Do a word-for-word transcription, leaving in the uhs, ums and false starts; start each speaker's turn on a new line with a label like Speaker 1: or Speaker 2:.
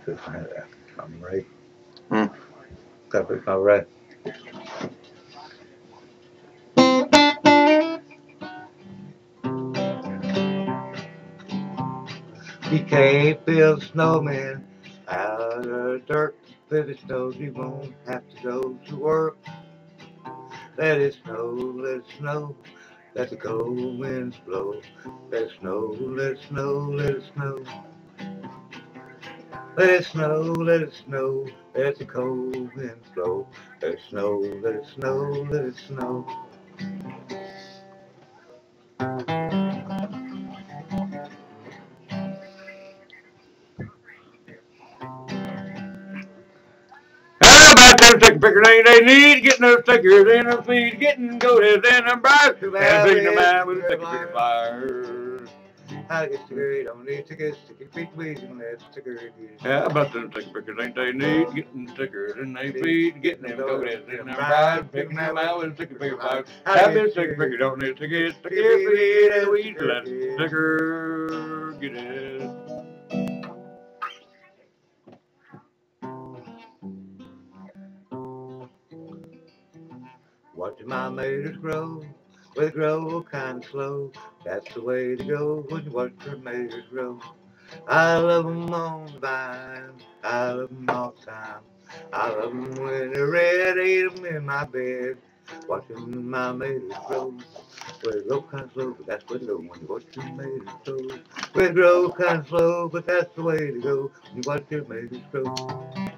Speaker 1: I'm right.
Speaker 2: Hmm.
Speaker 1: Gotta pick my right. You can't build a snowman out of dirt. If it snows, you won't have to go to work. Let it snow, let it snow, let the cold winds blow. Let it snow, let it snow, let it snow. Let it snow, let it snow, let the cold winds blow. Let it snow, let it snow, let it snow. How about them sticker pickers? Ain't they need getting those stickers in their feet, getting goated in their bright, and picking them out with a sticker picker fire. How to get sticker? You don't need tickets. Sticker feet, please, and let sticker get. How about them sticker pickers? Ain't they need getting stickers in their feet, getting them goated in their bright, picking them out with a sticker picker fire. How to get sticker picker? Don't need tickets. Sticker feet, and we let sticker get it. Watching my tomatoes grow, well, they grow kind of slow. That's the way to go when you watch your tomatoes grow. I love them on the vine, I love them all the time. I love them when they're red, eat them in my bed. Watching my tomatoes grow, well, they grow kind of slow, but that's the way to go when you watch your tomatoes grow. Well, they grow kind of slow, but that's the way to go when you watch your tomatoes grow.